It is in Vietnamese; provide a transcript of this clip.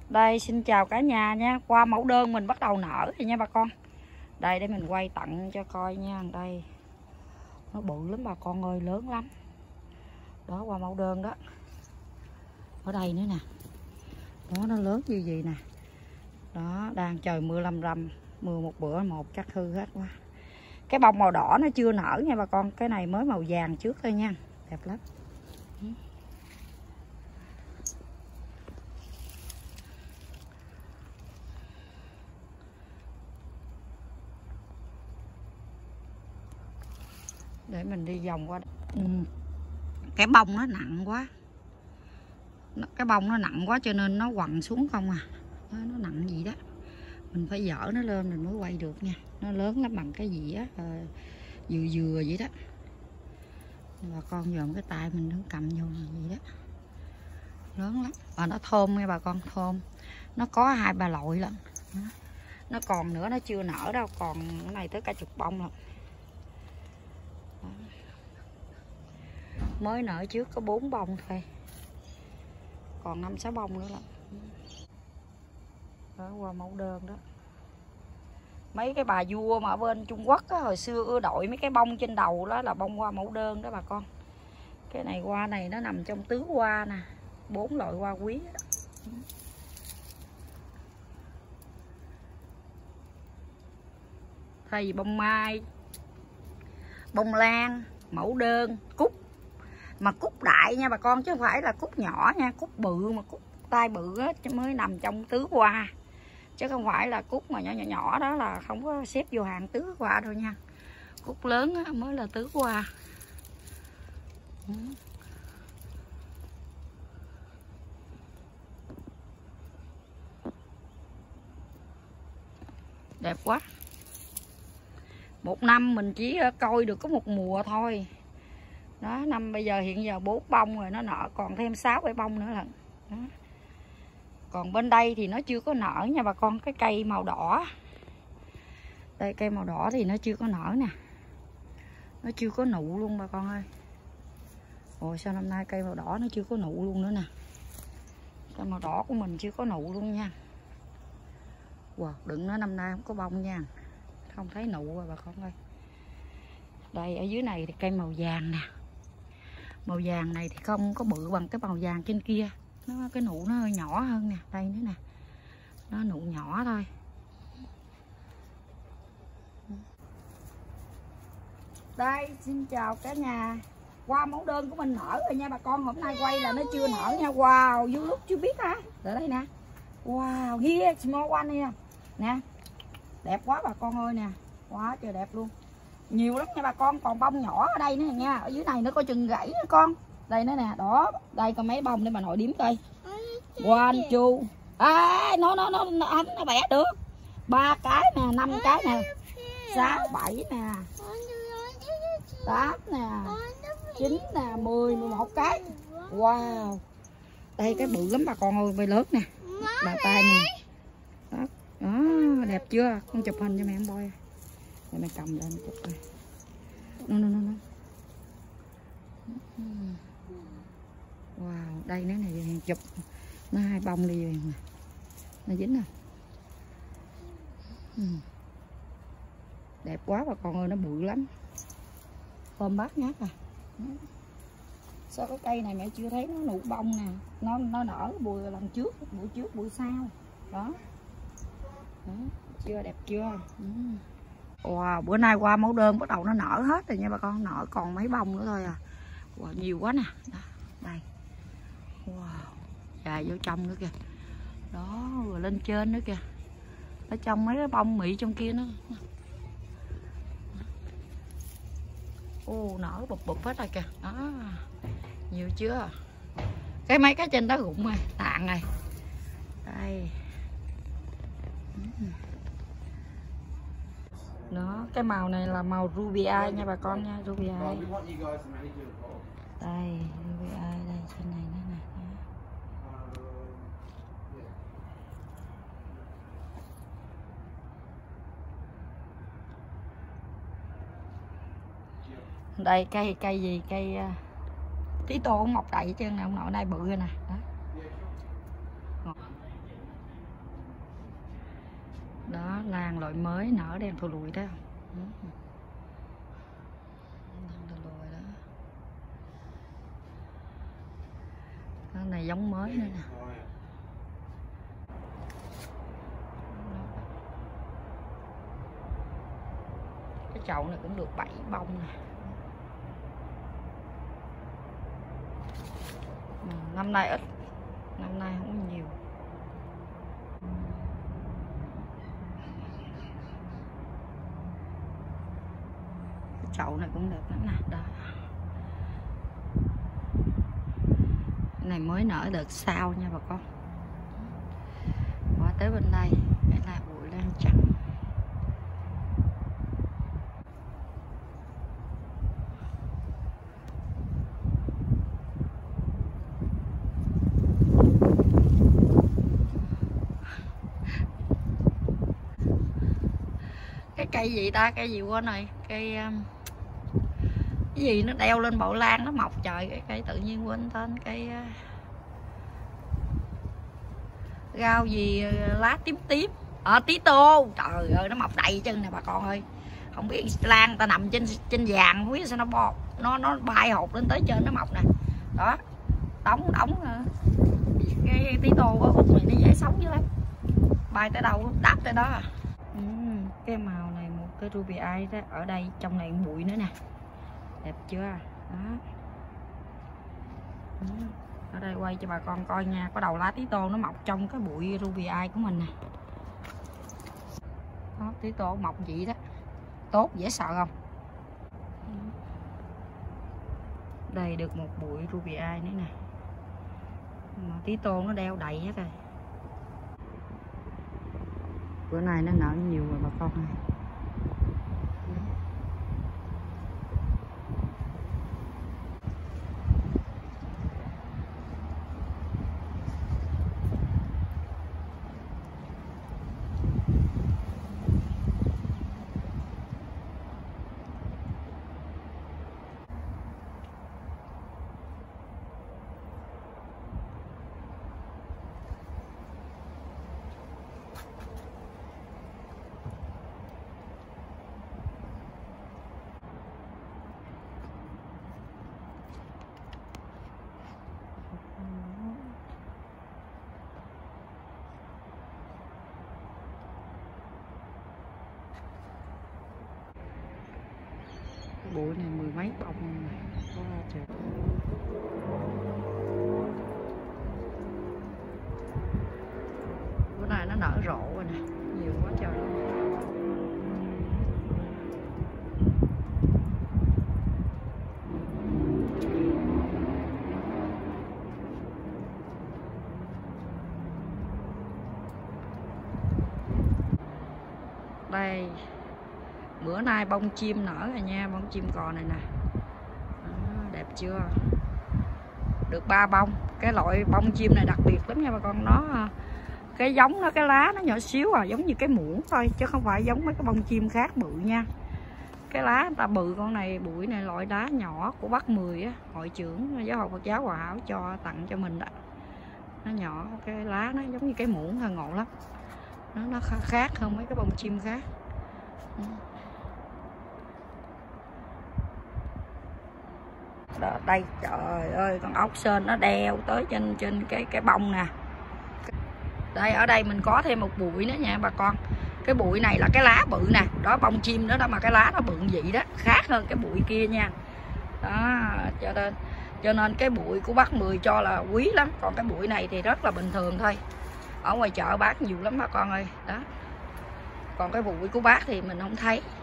Đây xin chào cả nhà nha. Qua mẫu đơn mình bắt đầu nở rồi nha bà con. Đây để mình quay tặng cho coi nha. Đây nó bự lắm bà con ơi, lớn lắm. Đó, qua mẫu đơn đó. Ở đây nữa nè. Đó, nó lớn như gì nè. Đó, đang trời mưa lâm râm. Mưa một bữa một chắc hư hết quá. Cái bông màu đỏ nó chưa nở nha bà con. Cái này mới màu vàng trước thôi nha. Đẹp lắm. Để mình đi vòng qua. Cái bông nó nặng quá. Cái bông nó nặng quá cho nên nó quằn xuống không à. Nó nặng gì đó. Mình phải dỡ nó lên mình mới quay được nha. Nó lớn lắm bằng cái gì á, dừa dừa vậy đó. Bà con dòm cái tay mình nó cầm vô là vậy đó. Lớn lắm. Và nó thơm nha bà con, thơm. Nó có 2-3 loại lận. Nó còn nữa, nó chưa nở đâu. Còn cái này tới cả chục bông lận. Mới nở trước có 4 bông thôi. Còn 5-6 bông nữa lận. Đó, qua mẫu đơn đó. Mấy cái bà vua mà ở bên Trung Quốc á, hồi xưa ưa đội mấy cái bông trên đầu đó là bông hoa mẫu đơn đó bà con. Cái này hoa này nó nằm trong tứ hoa nè. 4 loại hoa quý đó. Thay vì bông mai, bông lan, mẫu đơn, cúc. Mà cúc đại nha bà con, chứ không phải là cúc nhỏ nha. Cúc bự mà cúc tai bự á mới nằm trong tứ hoa. Chứ không phải là cúc mà nhỏ nhỏ nhỏ đó là không có xếp vô hàng tứ hoa đâu nha. Cúc lớn á mới là tứ hoa. Đẹp quá. Một năm mình chỉ coi được có một mùa thôi. Đó, năm bây giờ hiện giờ 4 bông rồi, nó nở còn thêm 6-7 bông nữa lận. Đó. Còn bên đây thì nó chưa có nở nha bà con. Cái cây màu đỏ. Đây cây màu đỏ thì nó chưa có nở nè. Nó chưa có nụ luôn bà con ơi. Ôi sao năm nay cây màu đỏ nó chưa có nụ luôn nữa nè. Cây màu đỏ của mình chưa có nụ luôn nha. Wow, đừng nói năm nay không có bông nha. Không thấy nụ rồi bà con ơi. Đây ở dưới này thì cây màu vàng nè. Màu vàng này thì không có bự bằng cái màu vàng trên kia. Cái nụ nó hơi nhỏ hơn nè. Đây nữa nè. Nó nụ nhỏ thôi. Đây xin chào cả nhà. Hoa mẫu đơn của mình nở rồi nha bà con. Hôm nay quay là nó chưa nở nha. Wow, you lúc chưa biết hả. Ở đây nè. Wow, here small one nè. Nè. Đẹp quá bà con ơi nè. Quá trời đẹp luôn. Nhiều lắm nha bà con. Còn bông nhỏ ở đây nữa nha. Ở dưới này nó có chừng gãy nữa con. Đây nữa nè. Đó. Đây có mấy bông để bà nội đếm coi. One, two. Nó bẻ được. 3 cái nè, 5 cái nè. 6, 7 nè. 8 nè. 9 nè, 10, 11 cái. Wow. Đây cái bự lắm bà con ơi. Bay lớn nè. Bà tay mình. Đó. Đó. Đẹp chưa? Con chụp hình cho mẹ em boy. Để mẹ cầm lên chụp coi. Nó. Wow. Đây nữa này chụp. Nó 2 bông đi rồi nè. Nó dính nè. Đẹp quá bà con ơi. Nó bự lắm. Ôm bát nhát à. Sao cái cây này mẹ chưa thấy nó nụ bông nè. Nó nở bùi lần trước, buổi sau. Đó. Đó. Chưa đẹp chưa? Wow, bữa nay qua mẫu đơn bắt đầu nó nở hết rồi nha bà con. Nở còn mấy bông nữa thôi à. Wow, nhiều quá nè. Đó. Đây. Wow. Dài vô trong nữa kìa. Đó, rồi lên trên nữa kìa. Ở trong mấy cái bông mị trong kia nữa. Nở bụp hết rồi kìa. Đó. Nhiều chưa? Mấy cái trên đó rụng rồi, tàn rồi. Đây. Đó, cái màu này là màu ruby eye nha bà con nha, ruby eye. Đây, ruby eye đây trên này nữa nè. Đây cây gì? Cây tí tô cũng mọc đầy hết trơn nè, ông nội đây bự rồi nè. Đó. Đó, lan loại mới nở đang thù lùi đó. Cái này giống mới nữa nè. Cái chậu này cũng được 7 bông nè. Năm nay ít, năm nay không có nhiều. Cái chậu này cũng đẹp lắm nè. Đó. Cái này mới nở đợt sau nha bà con. Qua tới bên đây, đây là bụi lan trắng. Cái cây gì ta, cây gì quên rồi, cây cái gì nó đeo lên bộ lan nó mọc trời, cái cây tự nhiên quên tên, cây rau gì lá tím tím, tí tô, trời ơi nó mọc đầy chân nè bà con ơi. Không biết lan ta nằm trên vàng, không biết sao nó bay hột lên tới trên nó mọc nè. Đó, đóng cái tí tô ở út này nó dễ sống dữ lắm, bay tới đâu đáp tới đó à. Cái màu này một cái ruby eye đó, ở đây trong này bụi nữa nè, đẹp chưa đó. Ở đây quay cho bà con coi nha, có đầu lá tí tô nó mọc trong cái bụi ruby eye của mình nè. Đó, tí tô mọc vậy đó, tốt dễ sợ không. Đây được một bụi ruby eye nữa nè, mà tí tô nó đeo đầy hết rồi. Bữa nay nó nở nhiều rồi bà con ơi. Bụi này 10 mấy bông này. Wow, trời. Bữa nay nó nở rộ rồi nè, nhiều quá trời luôn. Đây, bữa nay bông chim nở rồi nha, bông chim cò này nè. Đó, đẹp chưa, được 3 bông. Cái loại bông chim này đặc biệt lắm nha bà con. Nó cái giống nó, cái lá nó nhỏ xíu à, giống như cái muỗng thôi, chứ không phải giống mấy cái bông chim khác bự nha. Cái lá người ta bự, con này bụi này loại đá nhỏ của bác Mười á, hội trưởng giáo hội Phật giáo Hòa Hảo cho tặng cho mình đó. Nó nhỏ, cái lá nó giống như cái muỗng thôi, ngộ lắm. Nó khác hơn mấy cái bông chim khác. Đó, đây trời ơi, con ốc sên nó đeo tới trên cái bông nè. Đây, ở đây mình có thêm một bụi nữa nha bà con. Cái bụi này là cái lá bự nè, đó bông chim nữa đó, mà cái lá nó bự vậy đó, khác hơn cái bụi kia nha. Đó, cho nên cái bụi của bác Mười cho là quý lắm, còn cái bụi này thì rất là bình thường thôi. Ở ngoài chợ bác nhiều lắm bà con ơi. Đó, còn cái bụi của bác thì mình không thấy.